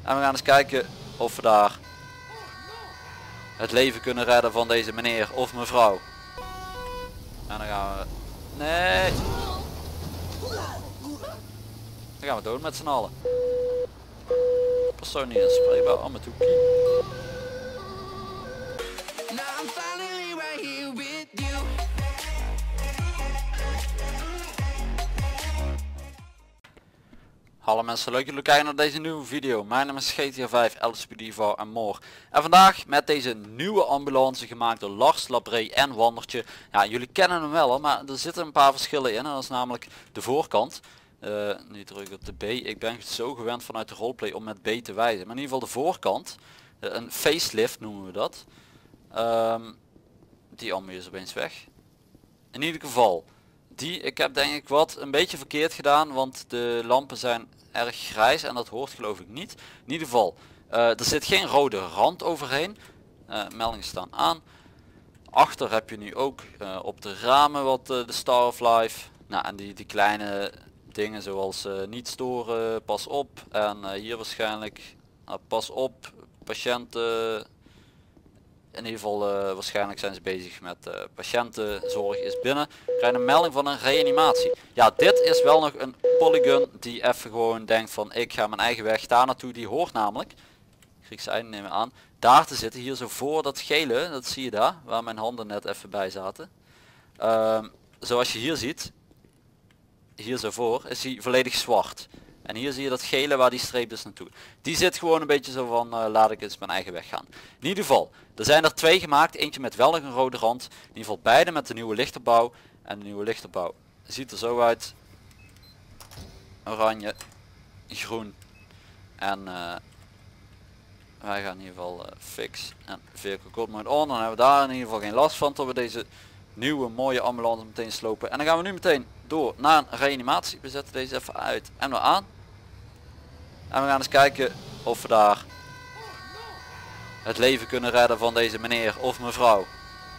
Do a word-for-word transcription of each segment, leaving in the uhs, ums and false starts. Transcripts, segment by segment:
En we gaan eens kijken of we daar het leven kunnen redden van deze meneer of mevrouw. En dan gaan we... Nee! Dan gaan we dood met z'n allen. Persoon niet inspreekbaar. Oh, met hoekie. Hallo mensen, leuk dat jullie kijken naar deze nieuwe video. Mijn naam is G T A vijf, L S P D V en more. En vandaag met deze nieuwe ambulance gemaakt door Lars, Labré en Wandertje. Ja, jullie kennen hem wel, maar er zitten een paar verschillen in. En dat is namelijk de voorkant. Uh, nu druk ik op de B. Ik ben zo gewend vanuit de roleplay om met B te wijzen. Maar in ieder geval de voorkant. Uh, een facelift noemen we dat. Um, die ambu is opeens weg. In ieder geval. Die, ik heb denk ik wat een beetje verkeerd gedaan. Want de lampen zijn erg grijs. En dat hoort geloof ik niet. In ieder geval. Uh, er zit geen rode rand overheen. Uh, meldingen staan aan. Achter heb je nu ook uh, op de ramen wat uh, de Star of Life. Nou, en die, die kleine dingen zoals uh, niet storen, pas op. En uh, hier waarschijnlijk uh, pas op, patiënten. In ieder geval uh, waarschijnlijk zijn ze bezig met uh, patiëntenzorg is binnen. Krijg een melding van een reanimatie. Ja, dit is wel nog een polygon die even gewoon denkt van ik ga mijn eigen weg daar naartoe. Die hoort namelijk, Griekse einde nemen aan, daar te zitten. Hier zo voor dat gele, dat zie je daar, waar mijn handen net even bij zaten. Uh, zoals je hier ziet, hier zo voor, is hij volledig zwart. En hier zie je dat gele waar die streep dus naartoe. Die zit gewoon een beetje zo van uh, laat ik eens mijn eigen weg gaan. In ieder geval, er zijn er twee gemaakt. Eentje met wel nog een rode rand. In ieder geval beide met de nieuwe lichterbouw. En de nieuwe lichterbouw ziet er zo uit. Oranje, groen. En uh, wij gaan in ieder geval uh, fix en vehicle code mode on. Dan hebben we daar in ieder geval geen last van tot we deze nieuwe mooie ambulance meteen slopen. En dan gaan we nu meteen door naar een reanimatie. We zetten deze even uit en weer aan. En we gaan eens kijken of we daar het leven kunnen redden van deze meneer of mevrouw.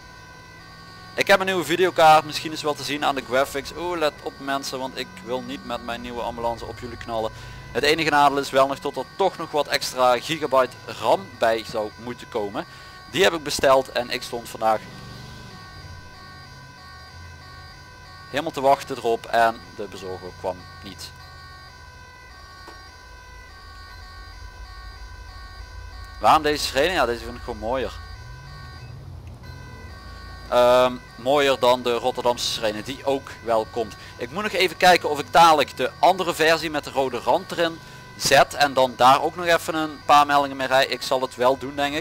Ik heb een nieuwe videokaart, misschien is wel te zien aan de graphics. Oeh, let op mensen, want ik wil niet met mijn nieuwe ambulance op jullie knallen. Het enige nadeel is wel nog tot er toch nog wat extra gigabyte RAM bij zou moeten komen. Die heb ik besteld en ik stond vandaag helemaal te wachten erop en de bezorger kwam niet. Waarom deze sirene? Ja, deze vind ik gewoon mooier. Um, mooier dan de Rotterdamse sirene die ook wel komt. Ik moet nog even kijken of ik dadelijk de andere versie met de rode rand erin zet en dan daar ook nog even een paar meldingen mee rij. Ik zal het wel doen denk ik.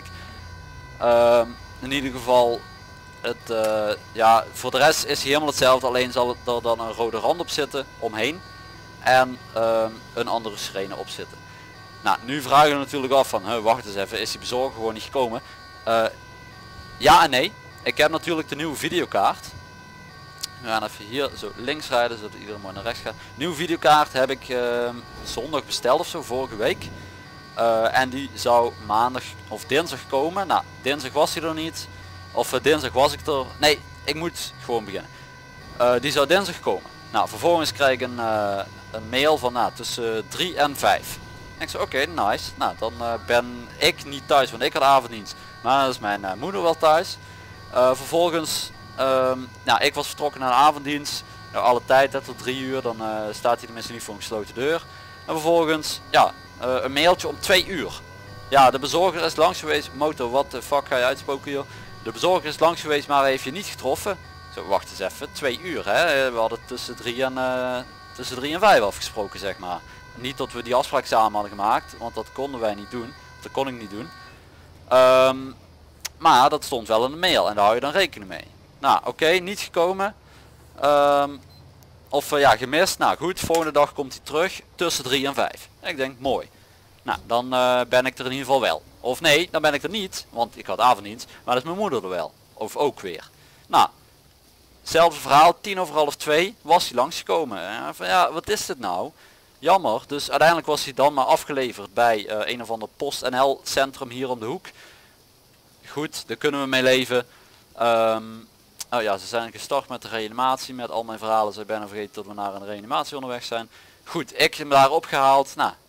Um, in ieder geval, het, uh, ja, voor de rest is hij helemaal hetzelfde, alleen zal er dan een rode rand op zitten omheen en um, een andere sirene op zitten. Nou, nu vragen we natuurlijk af van, huh, wacht eens even, is die bezorger gewoon niet gekomen? Uh, ja en nee. Ik heb natuurlijk de nieuwe videokaart. We gaan even hier zo links rijden, zodat iedereen mooi naar rechts gaat. Nieuwe videokaart heb ik uh, zondag besteld of zo, vorige week. Uh, en die zou maandag of dinsdag komen. Nou, dinsdag was hij er niet. Of uh, dinsdag was ik er. Nee, ik moet gewoon beginnen. Uh, die zou dinsdag komen. Nou, vervolgens krijg ik een, uh, een mail van nou, tussen drie en vijf. En ik zei oké, okay, nice. Nou, dan uh, ben ik niet thuis, want ik had avonddienst. Maar dan is mijn uh, moeder wel thuis. Uh, vervolgens, um, nou, ik was vertrokken naar de avonddienst. Nou, alle tijd, hè, tot drie uur, dan uh, staat hij tenminste niet voor een gesloten deur. En vervolgens, ja, uh, een mailtje om twee uur. Ja, de bezorger is langs geweest. Motor, wat de fuck ga je uitspoken hier? De bezorger is langs geweest, maar heeft je niet getroffen. Zo, wacht eens even, twee uur hè. We hadden tussen drie en, uh, tussen drie en vijf afgesproken, zeg maar. Niet dat we die afspraak samen hadden gemaakt, want dat konden wij niet doen. Dat kon ik niet doen. Um, maar dat stond wel in de mail en daar hou je dan rekening mee. Nou, oké, okay, niet gekomen. Um, of uh, ja, gemist. Nou goed, volgende dag komt hij terug tussen drie en vijf. En ik denk, mooi. Nou, dan uh, ben ik er in ieder geval wel. Of nee, dan ben ik er niet, want ik had avonddienst. Maar dat is mijn moeder er wel. Of ook weer. Nou, hetzelfde verhaal, tien over half twee was hij langsgekomen. Uh, van ja, wat is dit nou? Jammer, dus uiteindelijk was hij dan maar afgeleverd bij uh, een of ander PostNL centrum hier om de hoek. Goed, daar kunnen we mee leven. Um, oh ja, ze zijn gestart met de reanimatie, met al mijn verhalen. Ze bijna vergeten dat we naar een reanimatie onderweg zijn. Goed, ik heb hem daar opgehaald. Nou,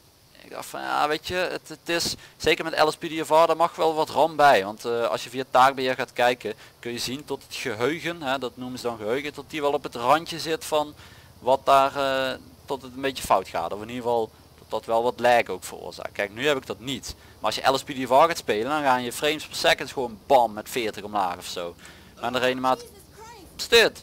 Ik dacht van ja, weet je, het, het is zeker met L S P D F R, daar mag wel wat RAM bij. Want uh, als je via taakbeheer gaat kijken, kun je zien tot het geheugen, hè, dat noemen ze dan geheugen, tot die wel op het randje zit van wat daar, uh, tot het een beetje fout gaat. Of in ieder geval dat dat wel wat lag ook veroorzaakt. Kijk, nu heb ik dat niet. Maar als je L S P D F R gaat spelen, dan gaan je frames per second gewoon bam met veertig omlaag of zo. Maar de reanimatie... Stit!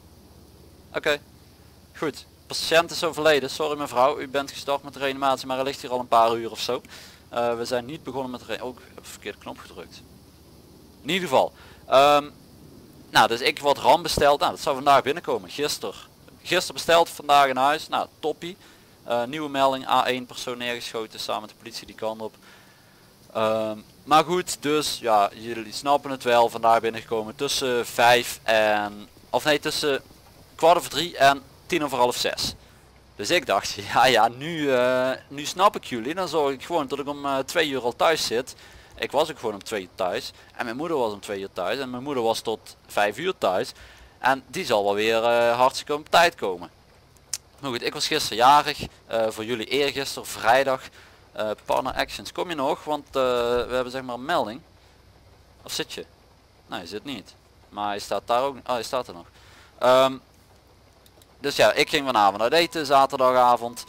Oké, okay. Goed. Patiënt is overleden. Sorry mevrouw, u bent gestart met de reanimatie, maar hij ligt hier al een paar uur of zo. Uh, we zijn niet begonnen met de ook, ik heb de verkeerde knop gedrukt. In ieder geval. Um, nou, dus ik wat RAM besteld. Nou, dat zou vandaag binnenkomen. Gisteren. Gisteren besteld, vandaag in huis. Nou, toppie. Uh, nieuwe melding, A één persoon neergeschoten samen met de politie die kant op. Um, maar goed, dus ja, jullie snappen het wel. Vandaag binnengekomen tussen vijf en... Of nee, tussen kwart over drie en tien over half zes. Dus ik dacht, ja ja, nu, uh, nu snap ik jullie. Dan zorg ik gewoon dat ik om uh, twee uur al thuis zit. Ik was ook gewoon om twee uur thuis. En mijn moeder was om twee uur thuis. En mijn moeder was tot vijf uur thuis. En die zal wel weer uh, hartstikke op tijd komen. Maar goed, ik was gisteren jarig. Uh, voor jullie eergisteren, vrijdag. Uh, partner actions, kom je nog? Want uh, we hebben zeg maar een melding. Of zit je? Nee, je zit niet. Maar hij staat daar ook. Oh, hij staat er nog. Um, dus ja, ik ging vanavond uit eten, zaterdagavond.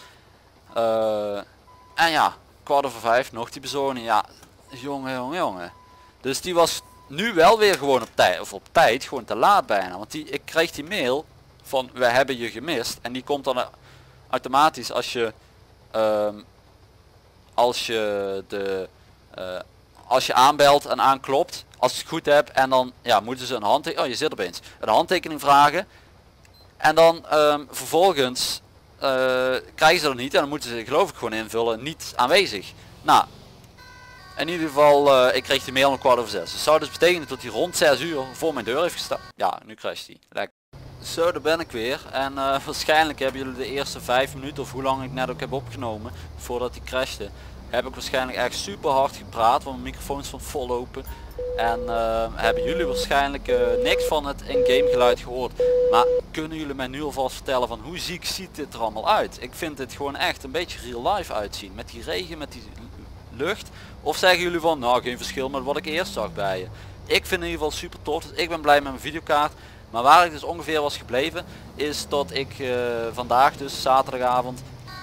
Uh, en ja, kwart over vijf, nog die bezorging. Ja, jongen, jongen, jongen. Dus die was nu wel weer gewoon op tijd, of op tijd, gewoon te laat bijna. Want die, ik kreeg die mail van, we hebben je gemist. En die komt dan automatisch als je, um, als je de, uh, als je aanbelt en aanklopt. Als je het goed hebt en dan ja, moeten ze een handtekening, oh je zit opeens, een handtekening vragen. En dan um, vervolgens uh, krijgen ze er niet en dan moeten ze geloof ik gewoon invullen niet aanwezig. Nou, in ieder geval uh, ik kreeg die mail om kwart over zes. Dus zou dus betekenen dat hij rond zes uur voor mijn deur heeft gestaan. Ja, nu crasht hij. Lekker. Zo, daar ben ik weer. En uh, waarschijnlijk hebben jullie de eerste vijf minuten of hoe lang ik net ook heb opgenomen voordat hij crashte. Heb ik waarschijnlijk echt super hard gepraat, want mijn microfoon stond vol open. En uh, hebben jullie waarschijnlijk uh, niks van het in-game geluid gehoord. Maar kunnen jullie mij nu alvast vertellen van hoe ziek ziet dit er allemaal uit? Ik vind dit gewoon echt een beetje real life uitzien. Met die regen, met die lucht. Of zeggen jullie van nou geen verschil met wat ik eerst zag bij je. Ik vind in ieder geval super tof. Dus ik ben blij met mijn videokaart. Maar waar ik dus ongeveer was gebleven is dat ik uh, vandaag dus zaterdagavond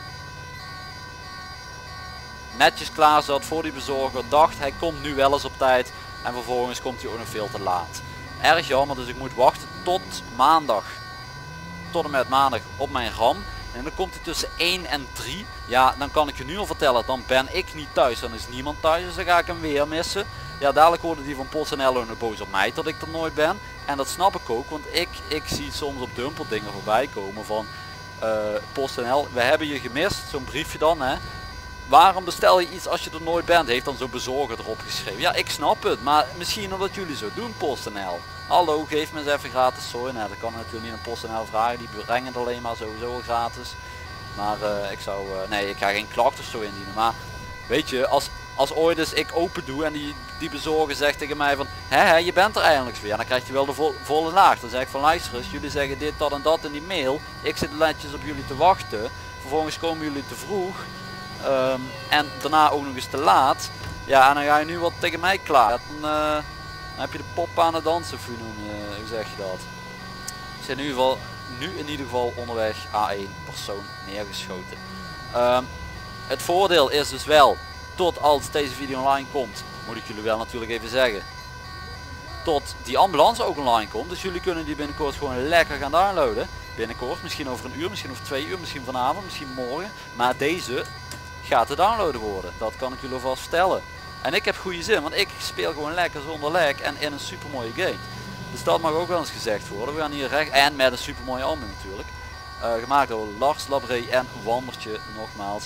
netjes klaar zat voor die bezorger. Dacht hij komt nu wel eens op tijd. En vervolgens komt hij ook nog veel te laat. Erg jammer, dus ik moet wachten tot maandag. Tot en met maandag op mijn RAM. En dan komt hij tussen één en drie. Ja, dan kan ik je nu al vertellen, dan ben ik niet thuis. Dan is niemand thuis, dus dan ga ik hem weer missen. Ja, dadelijk worden die van PostNL ook nog boos op mij dat ik er nooit ben. En dat snap ik ook, want ik, ik zie soms op Dumpel dingen voorbij komen van uh, PostNL. We hebben je gemist, zo'n briefje dan hè. Waarom bestel je iets als je er nooit bent? Heeft dan zo'n bezorger erop geschreven. Ja, ik snap het, maar misschien omdat jullie zo doen, PostNL. Hallo, geef me eens even gratis zooi. Nou, dat kan natuurlijk niet aan PostNL vragen, die brengen het alleen maar sowieso gratis. Maar uh, ik zou, uh, nee, ik ga geen klacht of zo indienen. Maar weet je, als, als ooit eens ik open doe en die, die bezorger zegt tegen mij van, hè, hè, je bent er eindelijk weer. Dan krijg je wel de vo volle laag. Dan zeg ik van, luister eens, jullie zeggen dit, dat en dat in die mail. Ik zit netjes op jullie te wachten. Vervolgens komen jullie te vroeg. Um, en daarna ook nog eens te laat. Ja, en dan ga je nu wat tegen mij klaar. Dan, uh, dan heb je de pop aan het dansen, of hoe, noem je, hoe zeg je dat? We zijn in ieder geval, nu in ieder geval onderweg A één persoon neergeschoten. Um, het voordeel is dus wel, tot als deze video online komt, moet ik jullie wel natuurlijk even zeggen, tot die ambulance ook online komt. Dus jullie kunnen die binnenkort gewoon lekker gaan downloaden. Binnenkort, misschien over een uur, misschien over twee uur, misschien vanavond, misschien morgen. Maar deze gaat te downloaden worden. Dat kan ik jullie alvast vertellen. En ik heb goede zin, want ik speel gewoon lekker zonder lag en in een super mooie game. Dus dat mag ook wel eens gezegd worden. We gaan hier recht en met een super mooie album natuurlijk. Uh, gemaakt door Lars Labré en Wandertje nogmaals.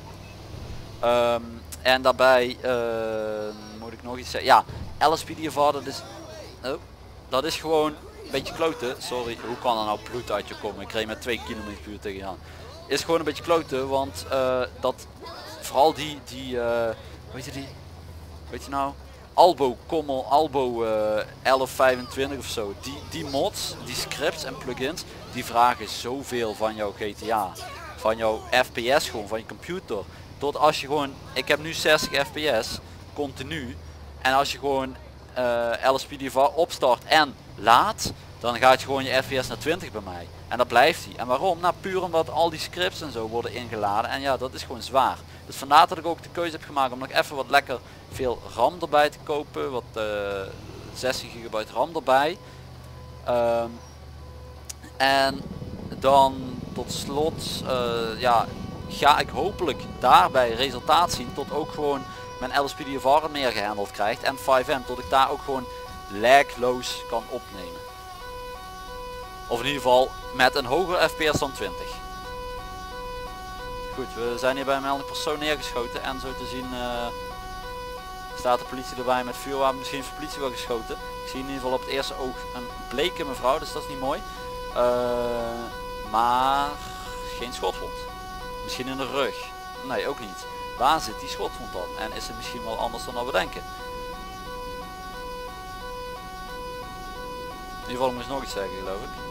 Um, en daarbij uh, moet ik nog iets zeggen. Ja, L S P D F R, dat is, oh, dat is gewoon een beetje kloten. Sorry, hoe kan er nou bloed uit je komen? Ik kreeg met twee kilometer per uur tegen je aan. Is gewoon een beetje kloten, want uh, dat vooral die, die uh, weet je die, weet je nou, Albo, Common, Albo uh, elf vijfentwintig of zo, die, die mods, die scripts en plugins, die vragen zoveel van jouw G T A, van jouw F P S gewoon, van je computer. tot als je gewoon, ik heb nu zestig f p s continu, en als je gewoon uh, L S P D V R opstart en laat, dan gaat je gewoon je F P S naar twintig bij mij. En dat blijft hij. En waarom? Nou, puur omdat al die scripts en zo worden ingeladen. En ja, dat is gewoon zwaar. Dus vandaar dat ik ook de keuze heb gemaakt om nog even wat lekker veel RAM erbij te kopen. Wat uh, zestien gigabyte RAM erbij. Um, en dan tot slot uh, ja, ga ik hopelijk daarbij resultaat zien tot ook gewoon mijn L S P D V R meer gehandeld krijgt. En vijf M, tot ik daar ook gewoon lagloos kan opnemen. Of in ieder geval met een hoger F P S dan twintig. Goed, we zijn hier bij een melding persoon neergeschoten. En zo te zien uh, staat de politie erbij met vuurwapen. Misschien heeft de politie wel geschoten. Ik zie in ieder geval op het eerste oog een bleke mevrouw, dus dat is niet mooi. Uh, maar geen schotwond. Misschien in de rug. Nee, ook niet. Waar zit die schotwond dan? En is het misschien wel anders dan we denken? In ieder geval moest ik nog iets zeggen, geloof ik.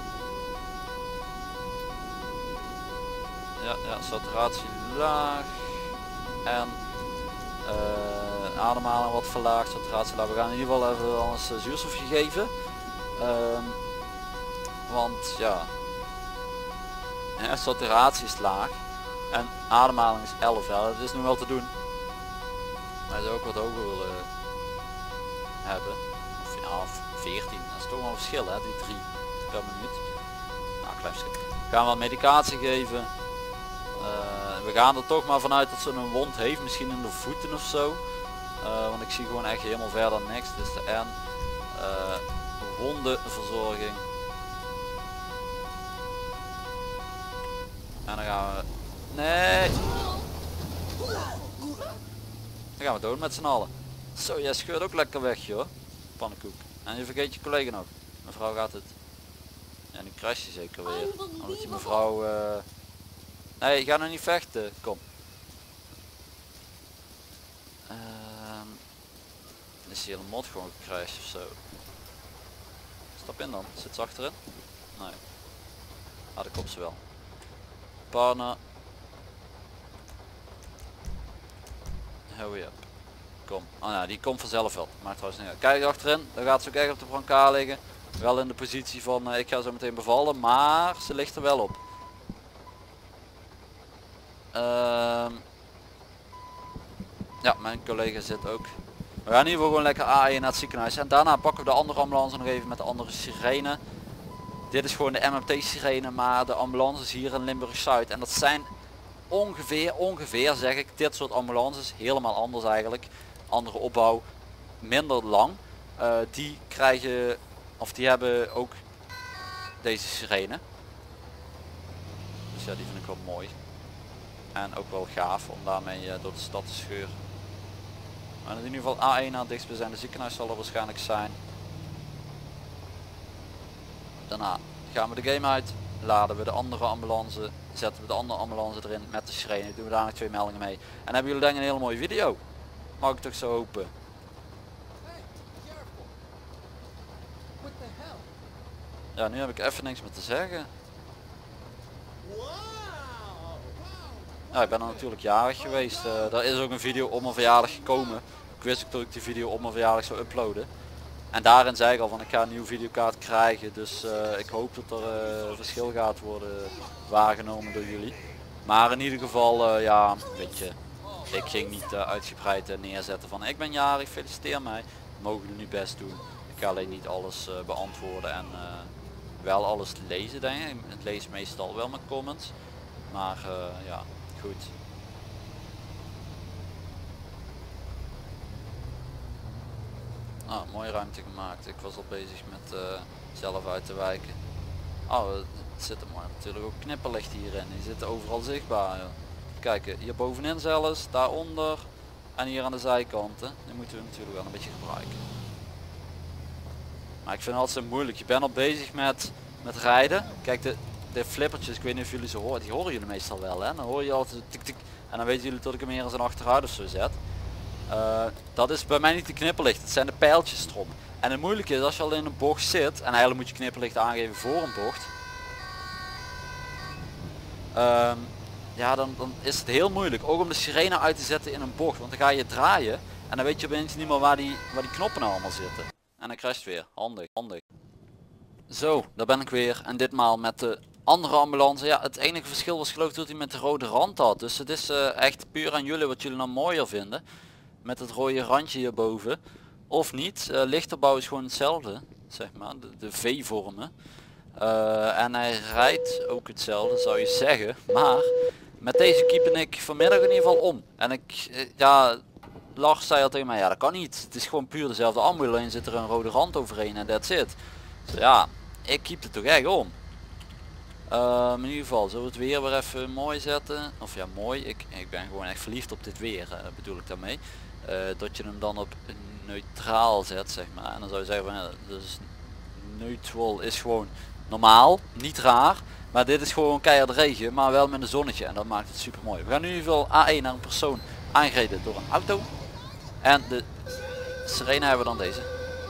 Ja, ja, saturatie laag en uh, ademhaling wat verlaagd, saturatie laag. We gaan in ieder geval even anders uh, zuurstof geven, um, want ja, ja, saturatie is laag en ademhaling is elf. Ja, dat is nu wel te doen, maar je zou ook wat hoger willen hebben, of ja, veertien. Dat is toch wel een verschil, hè, die drie per minuut. Nou, klein verschil. Gaan we wat medicatie geven. Uh, we gaan er toch maar vanuit dat ze een wond heeft, misschien in de voeten of zo. Uh, want ik zie gewoon echt helemaal verder niks. Dus de N. Uh, wondenverzorging. En dan gaan we... Nee! Dan gaan we dood met z'n allen. Zo, jij scheurt ook lekker weg, joh. Pannenkoek. En je vergeet je collega nog. Mevrouw gaat het. Ja, nu crasht je zeker weer. Omdat die mevrouw... Uh... Nee, ga nou niet vechten. Kom. Uh... Is hier een mod gewoon gecrashed of zo? Stap in dan. Zit ze achterin? Nee. Ah, de kop ze wel. Partner. Hurry up. Kom. Oh ja, die komt vanzelf wel. Maakt trouwens niet uit. Kijk achterin. Dan gaat ze ook echt op de brancard liggen. Wel in de positie van uh, ik ga zo meteen bevallen. Maar ze ligt er wel op. Uh, ja, mijn collega zit ook. We gaan in ieder geval gewoon lekker A één naar het ziekenhuis. En daarna pakken we de andere ambulance nog even met de andere sirene. Dit is gewoon de M M T sirene, maar de ambulances hier in Limburg-Zuid. En dat zijn ongeveer, ongeveer zeg ik, dit soort ambulances. Helemaal anders eigenlijk. Andere opbouw, minder lang. Uh, die krijgen, of die hebben ook deze sirene. Dus ja, die vind ik wel mooi. En ook wel gaaf om daarmee uh, door de stad te scheuren. Maar in ieder geval A één naar het dichtstbijzijnde ziekenhuis zal er waarschijnlijk zijn. Daarna gaan we de game uit. Laden we de andere ambulance. Zetten we de andere ambulance erin met de sirene. Doen we daar nog twee meldingen mee. En hebben jullie denk ik een hele mooie video. Mag ik toch zo hopen. Ja, nu heb ik even niks meer te zeggen. Ja, ik ben er natuurlijk jarig geweest. Uh, er is ook een video op mijn verjaardag gekomen. Ik wist ook dat ik die video op mijn verjaardag zou uploaden. En daarin zei ik al van ik ga een nieuwe videokaart krijgen. Dus uh, ik hoop dat er uh, verschil gaat worden waargenomen door jullie. Maar in ieder geval, uh, ja, weet je, ik ging niet uh, uitgebreid uh, neerzetten van ik ben jarig, feliciteer mij. Mogen jullie nu best doen. Ik ga alleen niet alles uh, beantwoorden en uh, wel alles lezen denk ik. Het lees meestal wel mijn comments. Maar uh, ja. Goed. Ah, mooie ruimte gemaakt. Ik was al bezig met uh, zelf uit te wijken. Oh, het zit er mooi natuurlijk ook knipperlicht hierin. Die zitten overal zichtbaar. Joh. Kijk, hier bovenin zelfs, daaronder en hier aan de zijkanten. Die moeten we natuurlijk wel een beetje gebruiken. Maar ik vind het altijd moeilijk. Je bent al bezig met, met rijden. Kijk, de, de flippertjes, ik weet niet of jullie ze horen, die horen jullie meestal wel, hè? Dan hoor je altijd tik tik en dan weten jullie dat ik hem hier in zijn achteruit of zo zet. Uh, dat is bij mij niet de knipperlicht, het zijn de pijltjes erom. En het moeilijke is als je al in een bocht zit, en eigenlijk moet je knipperlicht aangeven voor een bocht. Um, ja, dan, dan is het heel moeilijk. Ook om de sirene uit te zetten in een bocht. Want dan ga je draaien en dan weet je opeens niet meer waar die, waar die knoppen nou allemaal zitten. En dan crasht weer. Handig, handig. Zo, daar ben ik weer. En ditmaal met de andere ambulance. Ja, het enige verschil was geloof ik dat hij met de rode rand had. Dus het is uh, echt puur aan jullie wat jullie nou mooier vinden. Met het rode randje hierboven. Of niet. Uh, lichterbouw is gewoon hetzelfde. Zeg maar. De, de V-vormen. Uh, en hij rijdt ook hetzelfde zou je zeggen. Maar met deze keeper ik vanmiddag in ieder geval om. En ik, uh, ja... Lars zei al tegen mij, ja dat kan niet. Het is gewoon puur dezelfde ambulance. Alleen zit er een rode rand overheen en that's it. Dus ja, ik keep het toch echt om. Uh, in ieder geval, zullen we het weer weer even mooi zetten. Of ja, mooi. Ik, ik ben gewoon echt verliefd op dit weer, uh, bedoel ik daarmee. Uh, dat je hem dan op neutraal zet, zeg maar. En dan zou je zeggen, van, ja, dus neutral is gewoon normaal, niet raar. Maar dit is gewoon keihard regen, maar wel met een zonnetje. En dat maakt het super mooi. We gaan nu in ieder geval A één naar een persoon aangereden door een auto. En de sirene hebben we dan deze.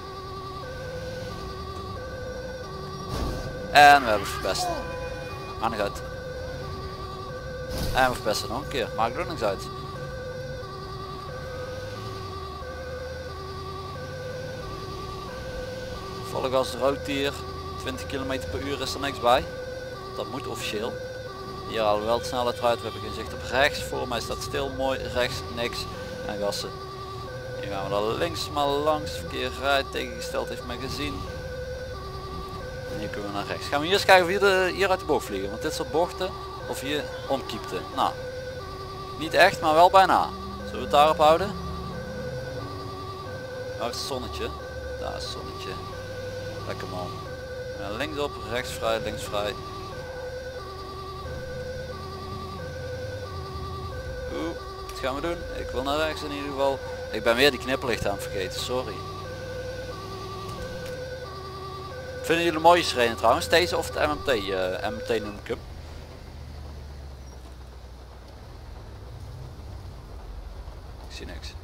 En we hebben verpest. Maakt niet uit. En we verpesten nog een keer. Maakt er ook niks uit. Volle gas rood hier. twintig kilometer per uur is er niks bij. Dat moet officieel. Hier halen we wel de snelheid uit. We hebben geen zicht op rechts. Voor mij staat stil. Mooi. Rechts niks. En gassen. Hier gaan we dan links maar langs. Verkeer rijdt. Tegengesteld heeft men gezien. En hier kunnen we naar rechts. Gaan we hier eens kijken of hier, de, hier uit de bocht vliegen. Want dit soort bochten. Of hier omkiepte. Nou. Niet echt, maar wel bijna. Zullen we het daarop houden? Waar is het zonnetje? Daar is het zonnetje. Lekker man. En linksop, rechts vrij, links vrij. Oeh, wat gaan we doen? Ik wil naar rechts in ieder geval. Ik ben weer die knipperlicht aan het vergeten, sorry. Vinden jullie een mooie sirene trouwens? Deze of het M M T? Uh, M M T noem ik hem. Ik zie niks.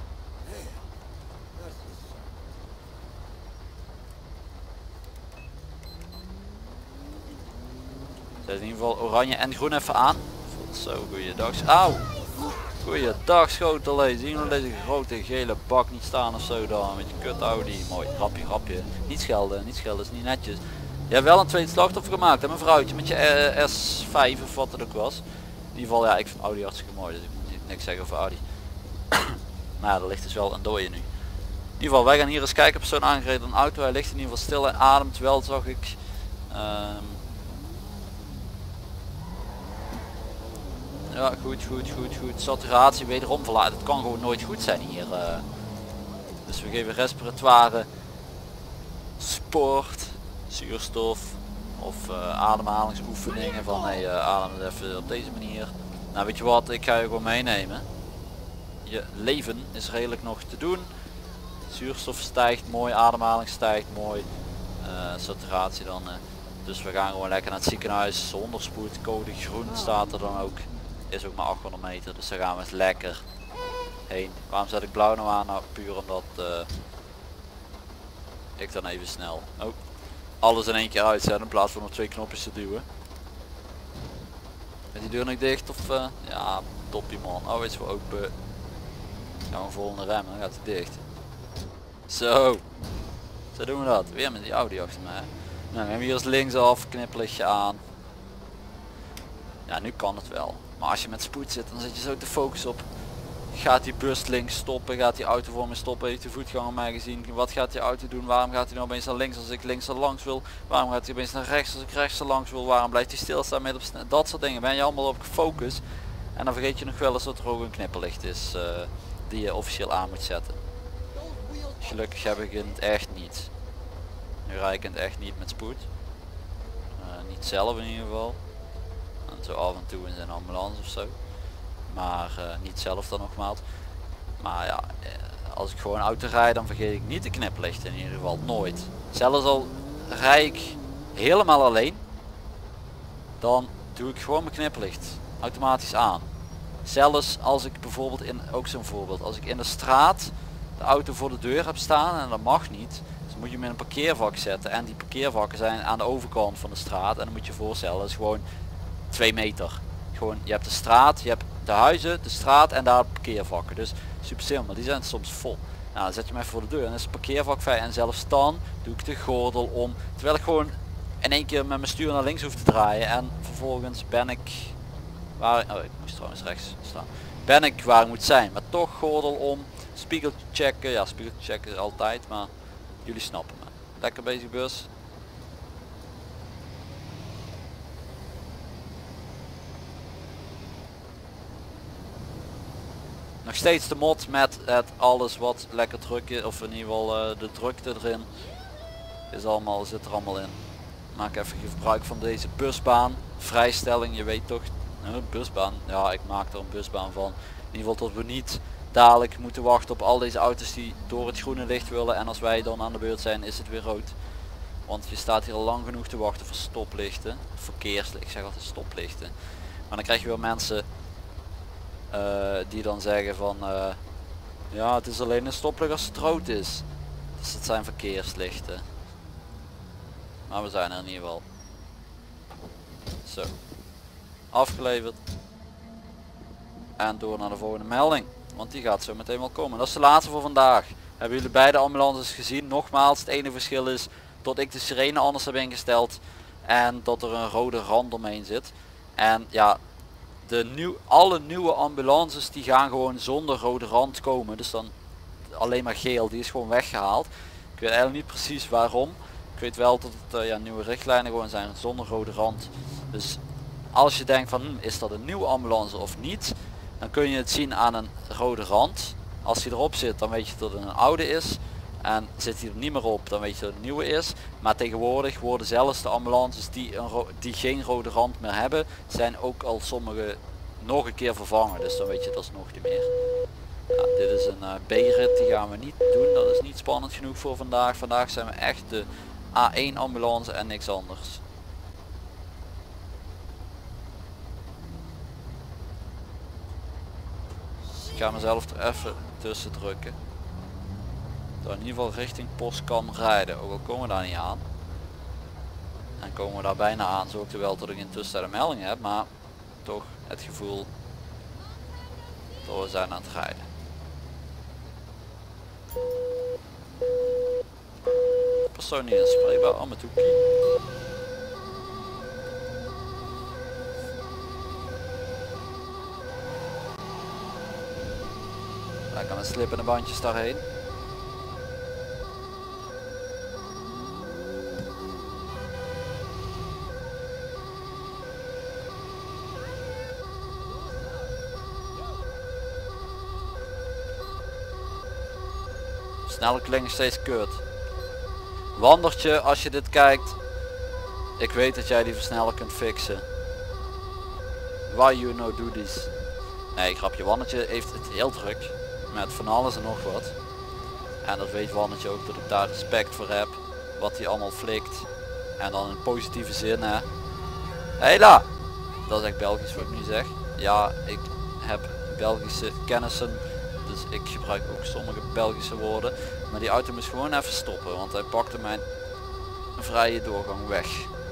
Zet in ieder geval oranje en groen even aan. Zo, goeiedag. Auw! Goeiedag schotel. Zien jullie deze grote gele bak niet staan of zo dan? Met je kut Audi. Mooi, grapje, grapje. Niet schelden, niet schelden, is niet netjes. Je hebt wel een tweede slachtoffer gemaakt, hè mijn vrouwtje, met je uh, S vijf of wat het ook was. In ieder geval, ja, ik vind Audi hartstikke mooi, dus ik moet niks zeggen over Audi. Maar ja, er ligt dus wel een dooie nu. In ieder geval, wij gaan hier eens kijken op zo'n aangereden auto. Hij ligt in ieder geval stil en ademt wel, zag ik. Um, Ja, goed, goed, goed, goed. Saturatie wederom verlaten. Het kan gewoon nooit goed zijn hier. Uh. Dus we geven respiratoire sport, zuurstof of uh, ademhalingsoefeningen van hey, uh, adem het even op deze manier. Nou weet je wat, ik ga je gewoon meenemen. Je leven is redelijk nog te doen. Zuurstof stijgt mooi, ademhaling stijgt mooi. Uh, saturatie dan. Uh. Dus we gaan gewoon lekker naar het ziekenhuis zonder spoed. Code groen staat er dan ook. Is ook maar achthonderd meter, dus daar gaan we eens lekker heen. Waarom zet ik blauw nou aan? Nou puur omdat uh, ik dan even snel oh, alles in één keer uitzet in plaats van op twee knopjes te duwen. Is die deur nog dicht of uh, ja, toppie man. Oh, is wel open. Gaan we volgende remmen, dan gaat hij dicht. Zo. Zo doen we dat. Weer met die Audi achter mij. Nou, we hebben hier eens linksaf, knipperlichtje aan. Ja, nu kan het wel. Maar als je met spoed zit, dan zit je zo te focussen op. Gaat die bus links stoppen? Gaat die auto voor me stoppen? Heeft de voetganger mij gezien? Wat gaat die auto doen? Waarom gaat hij nou opeens naar links als ik links er langs wil? Waarom gaat hij opeens naar rechts als ik rechts er langs wil? Waarom blijft hij stilstaan met op snel? Dat soort dingen ben je allemaal op gefocust. En dan vergeet je nog wel eens dat er ook een knipperlicht is uh, die je officieel aan moet zetten. Gelukkig heb ik het echt niet. Nu rijd ik het echt niet met spoed. Uh, niet zelf in ieder geval. En zo af en toe in zijn ambulance of zo. Maar uh, niet zelf dan nogmaals. Maar ja, als ik gewoon auto rijd dan vergeet ik niet de knipperlichten in ieder geval. Nooit. Zelfs al rijd ik helemaal alleen. Dan doe ik gewoon mijn knipperlicht automatisch aan. Zelfs als ik bijvoorbeeld in, ook zo'n voorbeeld. Als ik in de straat de auto voor de deur heb staan en dat mag niet. Dus moet je hem in een parkeervak zetten. En die parkeervakken zijn aan de overkant van de straat. En dan moet je je voorstellen, dat is gewoon twee meter. gewoon, je hebt de straat, je hebt de huizen, de straat en daar parkeervakken. Dus super simpel, die zijn soms vol. Nou, dan zet je hem even voor de deur en is het parkeervak vrij en zelfs dan doe ik de gordel om. Terwijl ik gewoon in één keer met mijn stuur naar links hoef te draaien en vervolgens ben ik waar, oh ik moest trouwens rechts staan. Ben ik waar ik moet zijn, maar toch gordel om, spiegel checken, ja spiegel checken is altijd, maar jullie snappen me. Lekker bezig bus. Nog steeds de mod met het alles wat lekker druk is, of in ieder geval uh, de drukte erin. Is allemaal, zit er allemaal in. Maak even gebruik van deze busbaan. Vrijstelling, je weet toch, uh, busbaan. Ja, ik maak er een busbaan van. In ieder geval tot we niet dadelijk moeten wachten op al deze auto's die door het groene licht willen. En als wij dan aan de beurt zijn is het weer rood. Want je staat hier al lang genoeg te wachten voor stoplichten. Verkeerslichten, ik zeg altijd stoplichten. Maar dan krijg je weer mensen uh, die dan zeggen van uh, ja, het is alleen een stoplicht als het rood is. Dus het zijn verkeerslichten. Maar we zijn er in ieder geval. Zo. Afgeleverd. En door naar de volgende melding. Want die gaat zo meteen wel komen. Dat is de laatste voor vandaag. Hebben jullie beide ambulances gezien? Nogmaals, het enige verschil is dat ik de sirene anders heb ingesteld. En dat er een rode rand omheen zit. En ja, de nieuw, alle nieuwe ambulances die gaan gewoon zonder rode rand komen. Dus dan alleen maar geel, die is gewoon weggehaald. Ik weet eigenlijk niet precies waarom. Ik weet wel dat het uh, ja, nieuwe richtlijnen gewoon zijn zonder rode rand. Dus als je denkt van hm, is dat een nieuwe ambulance of niet, dan kun je het zien aan een rode rand. Als die erop zit dan weet je dat het een oude is. En zit hij er niet meer op dan weet je dat het een nieuwe is. Maar tegenwoordig worden zelfs de ambulances die, een die geen rode rand meer hebben, zijn ook al sommige nog een keer vervangen. Dus dan weet je dat is nog niet meer. Ja, dit is een uh, B-rit, die gaan we niet doen. Dat is niet spannend genoeg voor vandaag. Vandaag zijn we echt de A één ambulance en niks anders. Ik ga mezelf er even tussen drukken. Dat in ieder geval richting post kan rijden. Ook al komen we daar niet aan. En komen we daar bijna aan. Zorgt er wel dat ik intussen een melding heb. Maar toch het gevoel dat we zijn aan het rijden. Persoon niet inspreekbaar. Oh, met hoekie. Lekker met slippende bandjes daarheen. Snelle klinkt steeds kut. Wandertje, als je dit kijkt, ik weet dat jij die versneller kunt fixen. Why you no do this? Nee, grapje, Wandertje heeft het heel druk met van alles en nog wat. En dat weet Wandertje ook, dat ik daar respect voor heb. Wat hij allemaal flikt. En dan in positieve zin, hè. Hela! Dat is echt Belgisch wat ik nu zeg. Ja, ik heb Belgische kennissen. Dus ik gebruik ook sommige Belgische woorden. Maar die auto moest gewoon even stoppen, want hij pakte mijn vrije doorgang weg.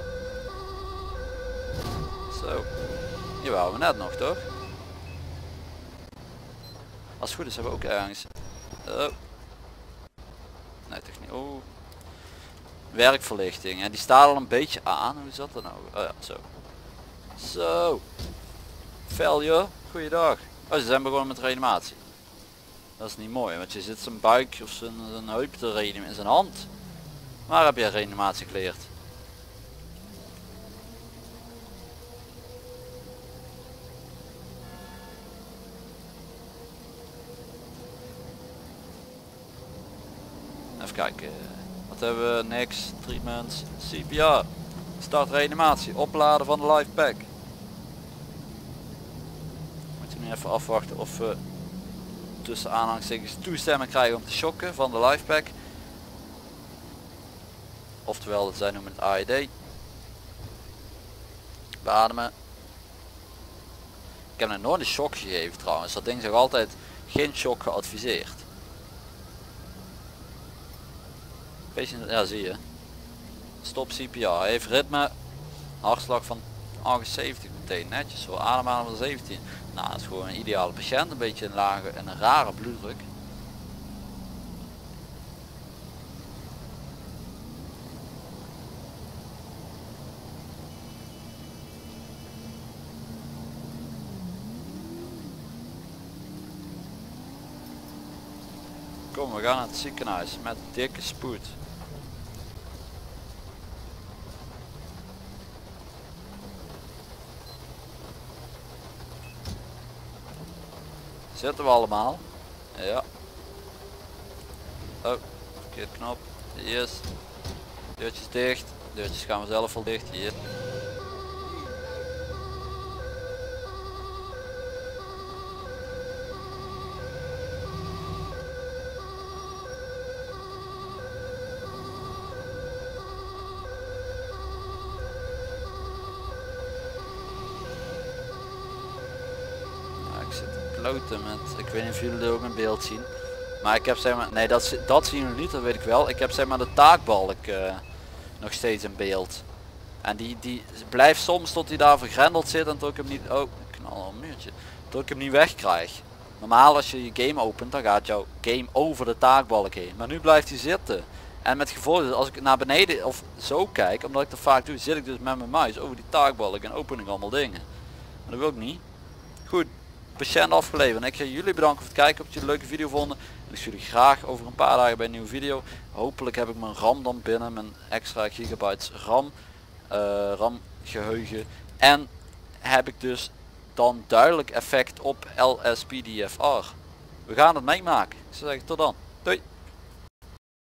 Zo. Hier waren we net nog, toch? Als het goed is hebben we ook ergens... Oh. Nee, toch niet. Oh. Werkverlichting. En die staat al een beetje aan. Hoe zat dat nou? Oh ja, zo. Zo. Failure. Goeiedag. Oh, ze zijn begonnen met reanimatie. Dat is niet mooi, want je zit zijn buik of zijn, zijn heup te reanimeren in zijn hand. Waar heb je reanimatie geleerd? Even kijken. Wat hebben we? Niks. Treatments. C P R. Start reanimatie. Opladen van de life pack. Moeten we nu even afwachten of we tussen aanhalingstekens toestemming krijgen om te shocken van de life pack. Oftewel, zij noemen het A E D. Beademen. Ik heb nog nooit een shock gegeven trouwens. Dat ding zegt altijd geen shock geadviseerd. Ja, zie je. Stop C P R. Even ritme. Hartslag van achtenzeventig. meteen netjes zo. Ademhaling van zeventien. Nou, dat is gewoon een ideale patiënt. Een beetje een lage en een rare bloeddruk. Kom, we gaan naar het ziekenhuis met dikke spoed. Zitten we allemaal? Ja. Oh, verkeerd knop. Yes. Deurtjes dicht. Deurtjes gaan we zelf wel dicht. Hier. Ik zit te kloten met, ik weet niet of jullie er ook een beeld zien, maar ik heb zeg maar, nee dat, dat zien jullie niet, dat weet ik wel. Ik heb zeg maar de taakbalk uh, nog steeds in beeld. En die, die blijft soms tot hij daar vergrendeld zit en tot ik hem niet, oh ik knal al een muurtje, tot ik hem niet wegkrijg. Normaal als je je game opent dan gaat jouw game over de taakbalk heen, maar nu blijft hij zitten. En met gevolg, als ik naar beneden of zo kijk, omdat ik dat vaak doe, zit ik dus met mijn muis over die taakbalk en open ik allemaal dingen. Maar dat wil ik niet. Goed. Patiënt afgeleverd. En ik ga jullie bedanken voor het kijken. Of jullie een leuke video vonden. En ik zie jullie graag over een paar dagen bij een nieuwe video. Hopelijk heb ik mijn RAM dan binnen. Mijn extra gigabytes RAM. Uh, RAM geheugen. En heb ik dus dan duidelijk effect op L S P D F R. We gaan het meemaken. Ik zou zeggen tot dan. Doei.